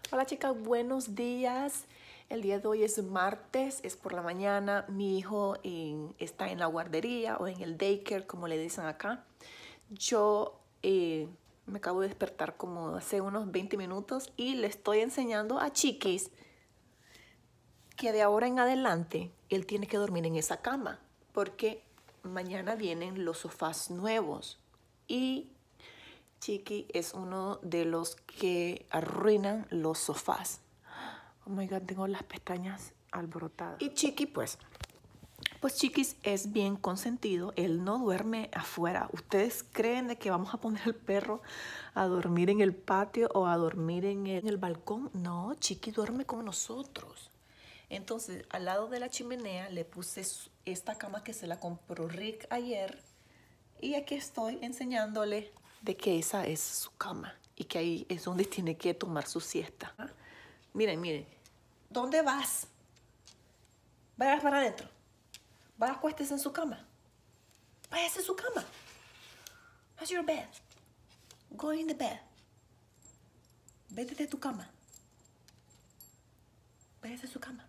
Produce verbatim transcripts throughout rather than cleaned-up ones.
Hola chicas, buenos días. El día de hoy es martes, es por la mañana. Mi hijo en, está en la guardería o en el daycare, como le dicen acá. Yo eh, me acabo de despertar como hace unos veinte minutos y le estoy enseñando a Chiquis que de ahora en adelante él tiene que dormir en esa cama porque mañana vienen los sofás nuevos y Chiqui es uno de los que arruinan los sofás. Oh my God, tengo las pestañas alborotadas. Y Chiqui, pues, pues Chiquis es bien consentido. Él no duerme afuera. ¿Ustedes creen de que vamos a poner al perro a dormir en el patio o a dormir en el, en el balcón? No, Chiqui duerme con nosotros. Entonces, al lado de la chimenea le puse esta cama que se la compró Rick ayer. Y aquí estoy enseñándole de que esa es su cama y que ahí es donde tiene que tomar su siesta. ¿Ah? Miren, miren. ¿Dónde vas? Vayas para adentro. Vaya, acuéstese en su cama. Váyase en su cama. That's your bed. Go in the bed. Vete de tu cama. Váyase a su cama.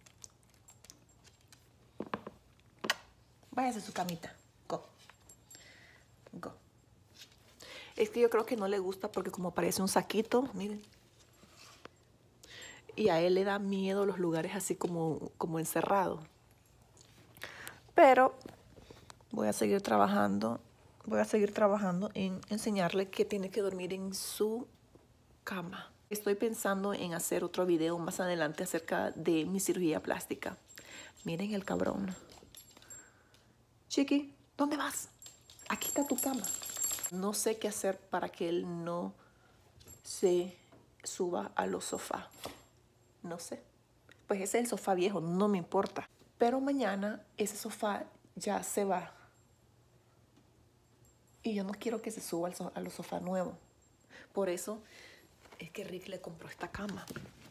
Váyase a su camita. Go. Go. Es que yo creo que no le gusta porque como parece un saquito, miren. Y a él le da miedo los lugares así como, como encerrados. Pero voy a seguir trabajando, voy a seguir trabajando en enseñarle que tiene que dormir en su cama. Estoy pensando en hacer otro video más adelante acerca de mi cirugía plástica. Miren el cabrón. Chiqui, ¿dónde vas? Aquí está tu cama. No sé qué hacer para que él no se suba a los sofás. No sé. Pues ese es el sofá viejo, no me importa. Pero mañana ese sofá ya se va. Y yo no quiero que se suba al so a los sofás nuevos. Por eso es que Rick le compró esta cama.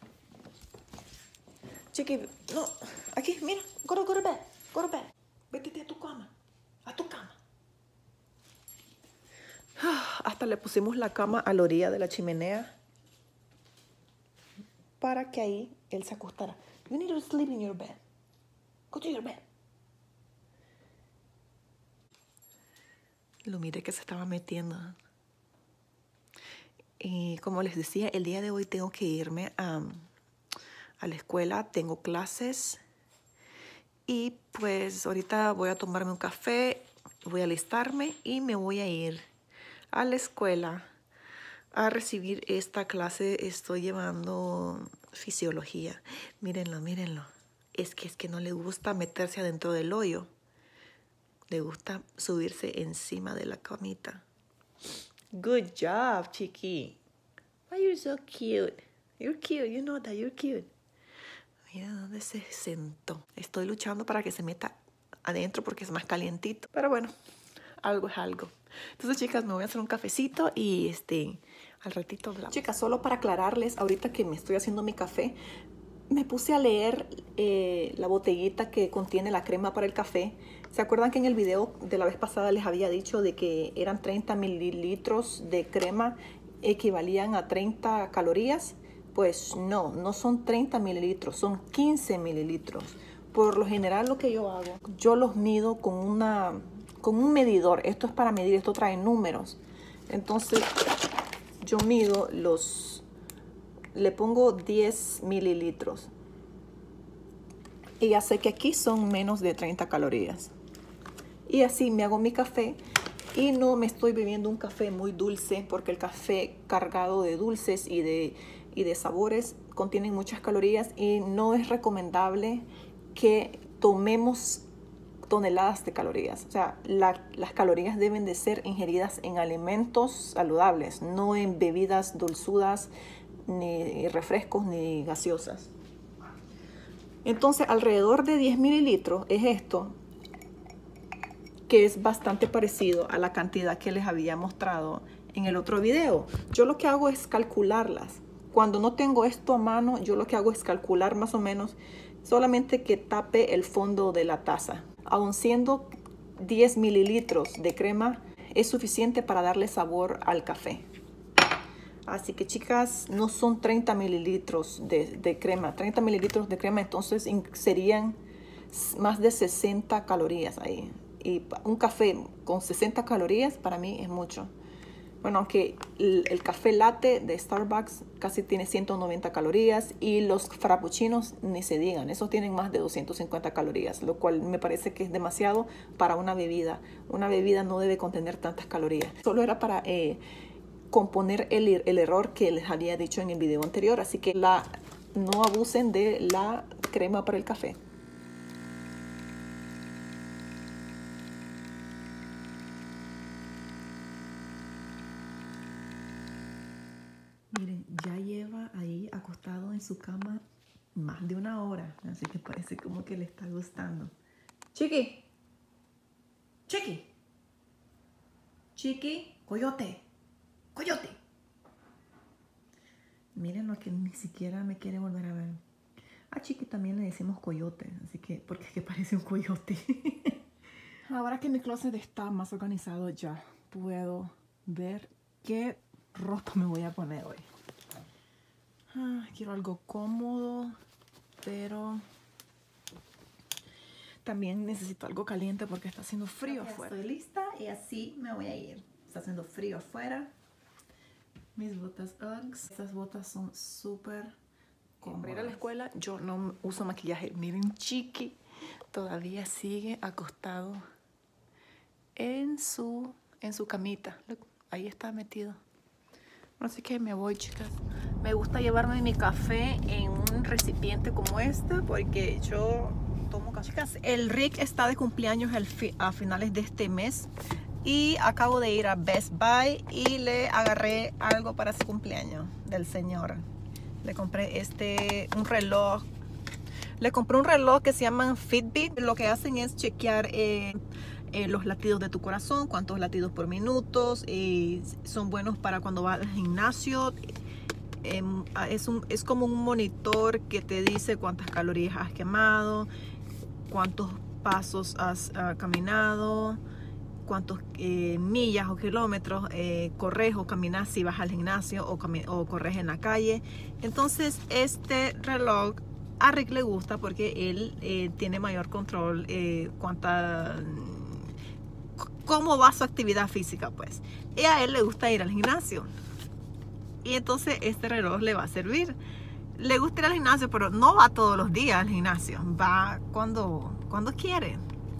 Chiqui, no, aquí, mira, go to, go to bed, go to bed. Vete a tu cama, a tu cama. Hasta le pusimos la cama a la orilla de la chimenea para que ahí él se acostara. You need to sleep in your bed. Go to your bed. Lo miré que se estaba metiendo. Y como les decía, el día de hoy tengo que irme a, a la escuela. Tengo clases. Y pues ahorita voy a tomarme un café, voy a alistarme y me voy a ir a la escuela a recibir esta clase. Estoy llevando fisiología. Mírenlo, mírenlo. Es que, es que no le gusta meterse adentro del hoyo. Le gusta subirse encima de la camita. Good job, Chiqui. Why you're so cute? You're cute, you know that you're cute. Mira dónde se sentó. Estoy luchando para que se meta adentro porque es más calientito. Pero bueno, algo es algo. Entonces, chicas, me voy a hacer un cafecito y este, al ratito hablamos. Chicas, solo para aclararles, ahorita que me estoy haciendo mi café, me puse a leer eh, la botellita que contiene la crema para el café. ¿Se acuerdan que en el video de la vez pasada les había dicho de que eran treinta mililitros de crema equivalían a treinta calorías? Pues no, no son treinta mililitros, son quince mililitros. Por lo general lo que yo hago, yo los mido con, una, con un medidor. Esto es para medir, esto trae números. Entonces yo mido los, le pongo diez mililitros. Y ya sé que aquí son menos de treinta calorías. Y así me hago mi café. Y no me estoy bebiendo un café muy dulce porque el café cargado de dulces y de, y de sabores contienen muchas calorías y no es recomendable que tomemos toneladas de calorías. O sea, la, las calorías deben de ser ingeridas en alimentos saludables, no en bebidas dulzudas, ni refrescos, ni gaseosas. Entonces, alrededor de diez mililitros es esto, que es bastante parecido a la cantidad que les había mostrado en el otro video. Yo lo que hago es calcularlas. Cuando no tengo esto a mano, yo lo que hago es calcular más o menos solamente que tape el fondo de la taza. Aun siendo diez mililitros de crema, es suficiente para darle sabor al café. Así que chicas, no son treinta mililitros de, de crema. treinta mililitros de crema, entonces serían más de sesenta calorías ahí. Y un café con sesenta calorías para mí es mucho. Bueno, aunque el, el café latte de Starbucks casi tiene ciento noventa calorías y los frappuccinos ni se digan. Esos tienen más de doscientas cincuenta calorías, lo cual me parece que es demasiado para una bebida. Una bebida no debe contener tantas calorías. Solo era para eh, componer el, el error que les había dicho en el video anterior. Así que la, no abusen de la crema para el café. Miren, ya lleva ahí acostado en su cama más de una hora. Así que parece como que le está gustando. Chiqui. Chiqui. Chiqui. Coyote. Coyote. Miren lo que ni siquiera me quiere volver a ver. A Chiqui también le decimos coyote. Así que, porque es que parece un coyote. Ahora que mi closet está más organizado, ya puedo ver qué ropa me voy a poner hoy. Ah, quiero algo cómodo, pero también necesito algo caliente porque está haciendo frío Ya afuera. estoy lista y así me voy a ir. Está haciendo frío afuera. Mis botas Uggs. Estas botas son súper cómodas. Para ir a la escuela yo no uso maquillaje. Miren, Chiqui todavía sigue acostado en su, en su camita. Look, ahí está metido. Así que me voy, chicas. Me gusta llevarme mi café en un recipiente como este porque yo tomo café. Chicas, el Rick está de cumpleaños el fi a finales de este mes y acabo de ir a Best Buy y le agarré algo para su cumpleaños del señor. Le compré este, un reloj. Le compré un reloj que se llama Fitbit. Lo que hacen es chequear eh, eh, los latidos de tu corazón, cuántos latidos por minutos. Y son buenos para cuando vas al gimnasio. Eh, es, un, es como un monitor que te dice cuántas calorías has quemado, cuántos pasos has uh, caminado, cuántos eh, millas o kilómetros eh, corres o caminas si vas al gimnasio o, o corres en la calle. Entonces este reloj a Rick le gusta porque él eh, tiene mayor control eh, cuánta cómo va su actividad física, pues, y a él le gusta ir al gimnasio y entonces este reloj le va a servir. Le gusta ir al gimnasio, pero no va todos los días al gimnasio, va cuando, cuando quiere.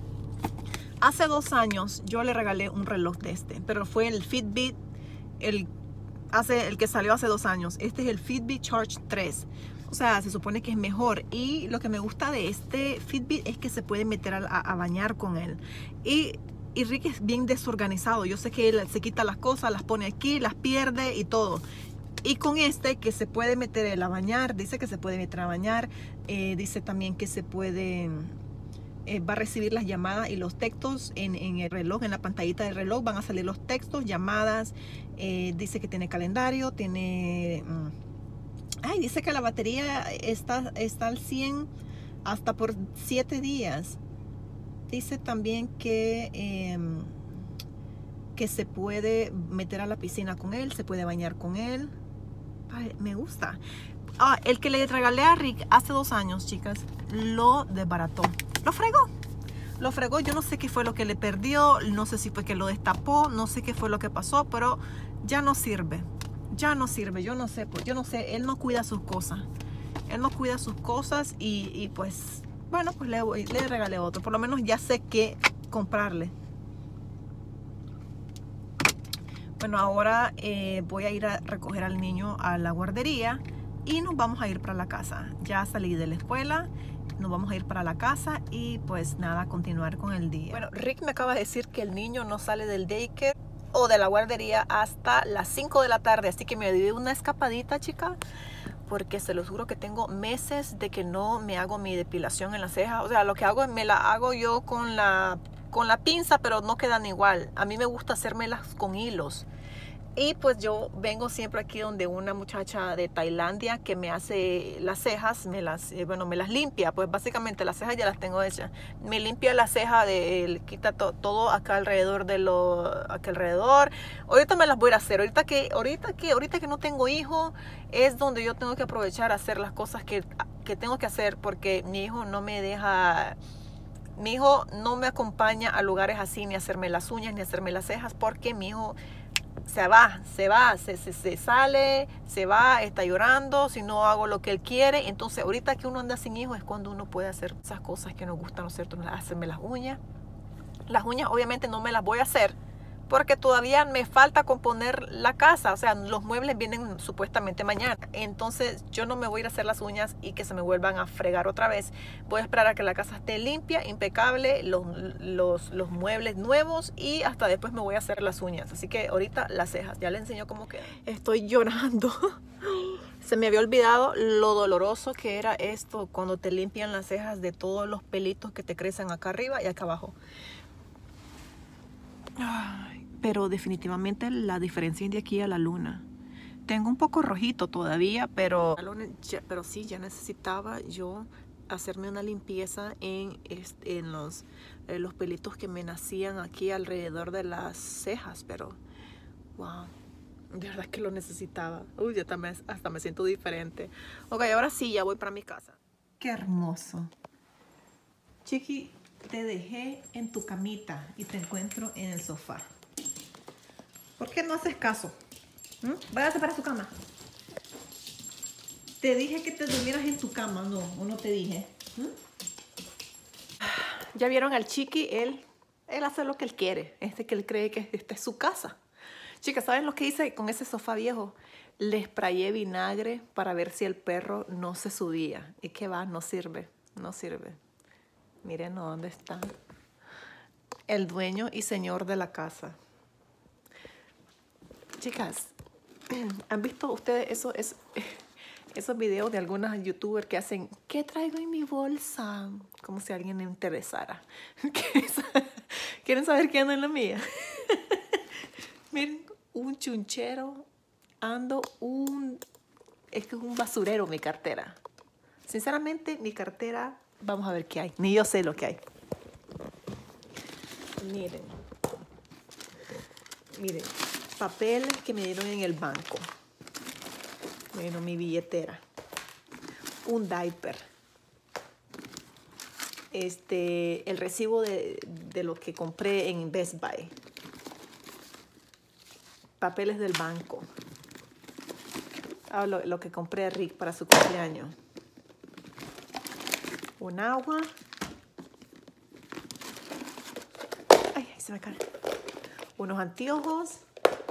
Hace dos años yo le regalé un reloj de este, pero fue el Fitbit, el, hace, el que salió hace dos años. Este es el Fitbit Charge tres. O sea, se supone que es mejor. Y lo que me gusta de este Fitbit es que se puede meter a, a, a bañar con él. Y, y Rick es bien desorganizado. Yo sé que él se quita las cosas, las pone aquí, las pierde y todo. Y con este que se puede meter él a bañar, dice que se puede meter a bañar. Eh, dice también que se puede... Eh, va a recibir las llamadas y los textos en, en el reloj, en la pantallita del reloj van a salir los textos, llamadas. Eh, dice que tiene calendario, tiene... Um, ay, dice que la batería está, está al cien hasta por siete días. Dice también que, eh, que se puede meter a la piscina con él, se puede bañar con él. Ay, me gusta. Ah, el que le regalé a Rick hace dos años, chicas, lo desbarató. Lo fregó. Lo fregó. Yo no sé qué fue lo que le perdió. No sé si fue que lo destapó. No sé qué fue lo que pasó. Pero ya no sirve. Ya no sirve. Yo no sé. Pues, yo no sé. Él no cuida sus cosas. Él no cuida sus cosas. Y, y pues, bueno, pues le, le regalé otro. Por lo menos ya sé qué comprarle. Bueno, ahora eh, voy a ir a recoger al niño a la guardería. Y nos vamos a ir para la casa. Ya salí de la escuela. Nos vamos a ir para la casa y pues nada, continuar con el día. Bueno, Rick me acaba de decir que el niño no sale del daycare o de la guardería hasta las cinco de la tarde. Así que me di una escapadita, chica, porque se los juro que tengo meses de que no me hago mi depilación en las cejas. O sea, lo que hago es me la hago yo con la, con la pinza, pero no quedan igual. A mí me gusta hacérmelas con hilos. Y pues yo vengo siempre aquí donde una muchacha de Tailandia que me hace las cejas, me las, eh, bueno, me las limpia, pues básicamente las cejas ya las tengo hechas. Me limpia la ceja, de, le quita to, todo acá alrededor de lo, acá alrededor. Ahorita me las voy a hacer, ahorita que, ahorita que, ahorita que no tengo hijo, es donde yo tengo que aprovechar a hacer las cosas que, que tengo que hacer, porque mi hijo no me deja... Mi hijo no me acompaña a lugares así, ni a hacerme las uñas, ni a hacerme las cejas, porque mi hijo se va, se va, se, se, se sale, se va, está llorando, si no hago lo que él quiere. Entonces ahorita que uno anda sin hijo es cuando uno puede hacer esas cosas que nos gustan, ¿no es cierto? Hacerme las uñas. Las uñas obviamente no me las voy a hacer porque todavía me falta componer la casa, o sea, los muebles vienen supuestamente mañana, entonces yo no me voy a ir a hacer las uñas y que se me vuelvan a fregar otra vez. Voy a esperar a que la casa esté limpia, impecable, los, los, los muebles nuevos, y hasta después me voy a hacer las uñas. Así que ahorita las cejas, ya le enseño cómo queda. Estoy llorando. Se me había olvidado lo doloroso que era esto cuando te limpian las cejas de todos los pelitos que te crecen acá arriba y acá abajo. Ay, pero definitivamente la diferencia es de aquí a la luna. Tengo un poco rojito todavía, pero, pero sí, ya necesitaba yo hacerme una limpieza en, en los, en los pelitos que me nacían aquí alrededor de las cejas, pero wow, de verdad que lo necesitaba. Uy, yo también hasta me siento diferente. Ok, ahora sí, ya voy para mi casa. Qué hermoso. Chiqui, te dejé en tu camita y te encuentro en el sofá. ¿Por qué no haces caso? ¿Mm? Váyase para su cama. Te dije que te durmieras en tu cama, ¿no? ¿O no te dije? ¿Mm? Ya vieron al Chiqui, él, él hace lo que él quiere. Este que él cree que esta es su casa. Chicas, ¿saben lo que hice con ese sofá viejo? Le sprayé vinagre para ver si el perro no se subía. ¿Y qué va? No sirve, no sirve. Miren dónde está el dueño y señor de la casa. Chicas, ¿han visto ustedes eso, eso, esos videos de algunas youtubers que hacen ¿qué traigo en mi bolsa? Como si a alguien le interesara. ¿Quieren saber qué anda en la mía? Miren, un chunchero, ando un... Es que es un basurero mi cartera. Sinceramente, mi cartera... Vamos a ver qué hay. Ni yo sé lo que hay. Miren. Miren. Papeles que me dieron en el banco. Bueno, mi billetera. Un diaper. Este, el recibo de, de lo que compré en Best Buy. Papeles del banco. Ah, lo, lo que compré a Rick para su cumpleaños. Un agua. Ay, ay, se me cae. Unos anteojos.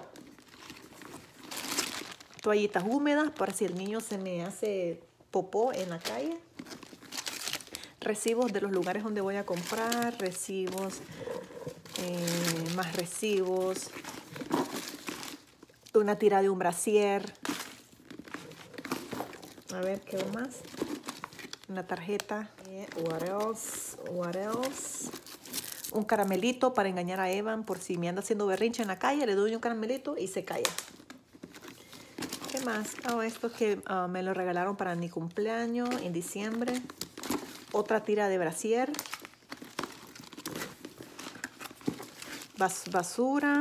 Toallitas húmedas para si el niño se me hace popó en la calle. Recibos de los lugares donde voy a comprar. Recibos. Eh, más recibos. Una tira de un brasier. A ver, ¿qué más? Una tarjeta. What else? What else? Un caramelito para engañar a Evan por si me anda haciendo berrinche en la calle. Le doy un caramelito y se calla. ¿Qué más? Oh, esto que uh, me lo regalaron para mi cumpleaños en diciembre. Otra tira de brasier. Bas basura.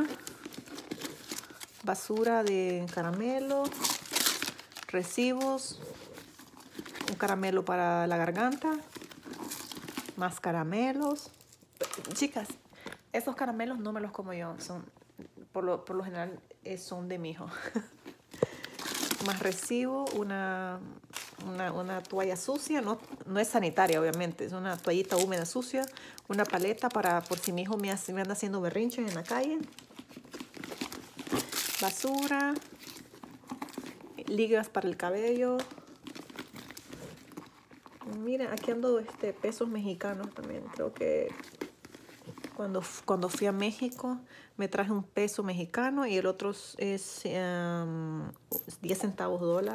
Basura de caramelo. Recibos. Un caramelo para la garganta. Más caramelos. Chicas, esos caramelos no me los como yo. Son, por, lo, por lo general eh, son de mi hijo. Más recibo. Una, una, una toalla sucia. No, no es sanitaria, obviamente. Es una toallita húmeda sucia. Una paleta para por si mi hijo me, hace, me anda haciendo berrinches en la calle. Basura. Ligas para el cabello. Miren, aquí ando este, pesos mexicanos también. Creo que cuando, cuando fui a México me traje un peso mexicano y el otro es um, diez centavos dólar.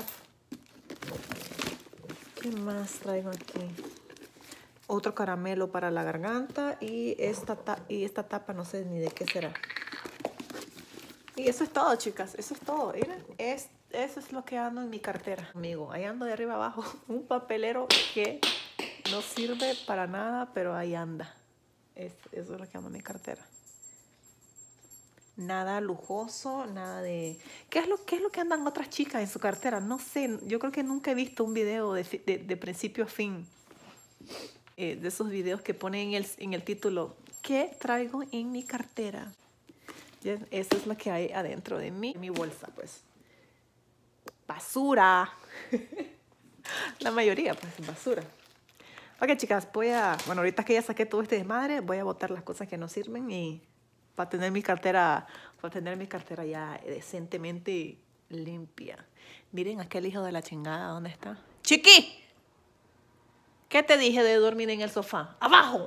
¿Qué más traigo aquí? Otro caramelo para la garganta y esta, ta y esta tapa no sé ni de qué será. Y Y eso es todo, chicas. Eso es todo. Miren, es, eso es lo que ando en mi cartera. Amigo, ahí ando de arriba abajo. Un papelero que no sirve para nada, pero ahí anda. Es, eso es lo que ando en mi cartera. Nada lujoso, nada de... ¿Qué es lo, qué es lo que andan otras chicas en su cartera? No sé, yo creo que nunca he visto un video de, de, de principio a fin. Eh, de esos videos que ponen en el, en el título, ¿qué traigo en mi cartera? Ya, eso es lo que hay adentro de mi, mi bolsa, pues. Basura. La mayoría, pues, basura. Ok, chicas, voy a... Bueno, ahorita que ya saqué todo este desmadre, voy a botar las cosas que no sirven y... Para tener mi cartera, para tener mi cartera ya decentemente limpia. Miren aquel hijo de la chingada, ¿dónde está? ¡Chiqui! ¿Qué te dije de dormir en el sofá? ¡Abajo!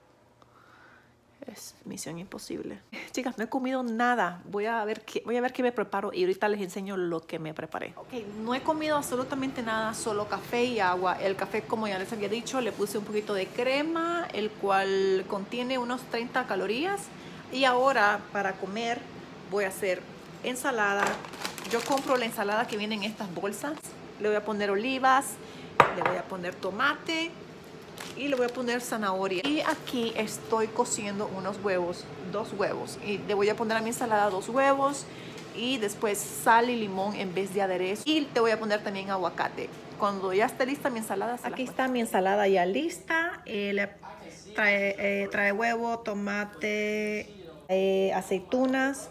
Es misión imposible. Chicas, no he comido nada. Voy a ver qué, voy a ver qué me preparo y ahorita les enseño lo que me preparé. Ok, no he comido absolutamente nada, solo café y agua. El café, como ya les había dicho, le puse un poquito de crema, el cual contiene unos treinta calorías. Y ahora para comer voy a hacer ensalada. Yo compro la ensalada que viene en estas bolsas. Le voy a poner olivas, le voy a poner tomate y le voy a poner zanahoria. Y aquí estoy cociendo unos huevos, dos huevos. Y le voy a poner a mi ensalada dos huevos y después sal y limón en vez de aderezo. Y te voy a poner también aguacate. Cuando ya esté lista mi ensalada, aquí está mi ensalada ya lista. Eh, le trae, eh, trae huevo, tomate, Eh, aceitunas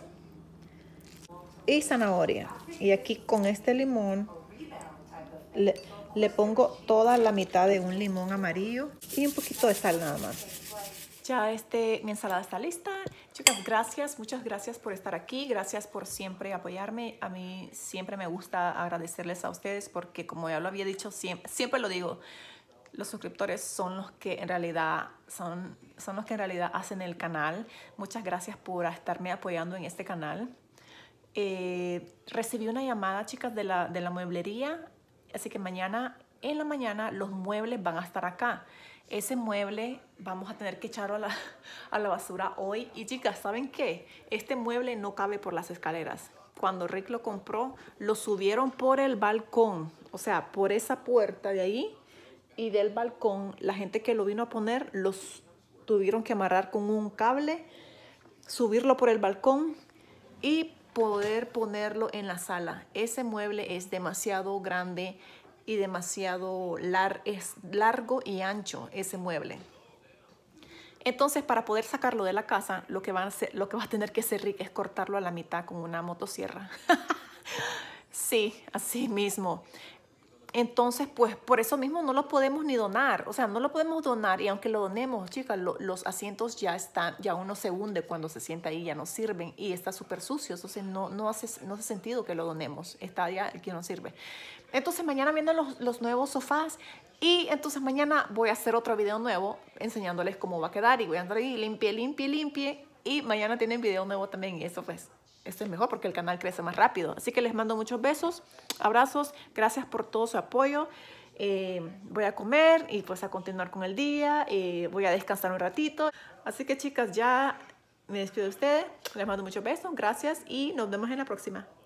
y zanahoria. Y aquí con este limón le, le pongo toda la mitad de un limón amarillo y un poquito de sal nada más. Ya este, mi ensalada está lista. Chicas, gracias, muchas gracias por estar aquí. Gracias por siempre apoyarme. A mí siempre me gusta agradecerles a ustedes porque, como ya lo había dicho, siempre, siempre lo digo, los suscriptores son los que en realidad son, son los que en realidad hacen el canal. Muchas gracias por estarme apoyando en este canal. Eh, recibí una llamada, chicas, de la, de la mueblería. Así que mañana, en la mañana, los muebles van a estar acá. Ese mueble vamos a tener que echarlo a la, a la basura hoy. Y chicas, ¿saben qué? Este mueble no cabe por las escaleras. Cuando Rick lo compró, lo subieron por el balcón. O sea, por esa puerta de ahí. Y del balcón, la gente que lo vino a poner, los tuvieron que amarrar con un cable, subirlo por el balcón y poder ponerlo en la sala. Ese mueble es demasiado grande y demasiado lar es largo y ancho, ese mueble. Entonces, para poder sacarlo de la casa, lo que va a hacer, lo que va a tener que hacer Rick es cortarlo a la mitad con una motosierra. Sí, así mismo. Entonces, pues, por eso mismo no lo podemos ni donar. O sea, no lo podemos donar. Y aunque lo donemos, chicas, lo, los asientos ya están, ya uno se hunde cuando se sienta ahí, ya no sirven. Y está súper sucio. Entonces, no, no, hace, no hace sentido que lo donemos. Está ya, que no sirve. Entonces, mañana vienen los, los nuevos sofás. Y entonces, mañana voy a hacer otro video nuevo enseñándoles cómo va a quedar. Y voy a andar ahí, limpie, limpie, limpie. Y mañana tienen video nuevo también. Y eso, pues, esto es mejor porque el canal crece más rápido. Así que les mando muchos besos, abrazos. Gracias por todo su apoyo. Eh, voy a comer y pues a continuar con el día. Eh, voy a descansar un ratito. Así que, chicas, ya me despido de ustedes. Les mando muchos besos. Gracias y nos vemos en la próxima.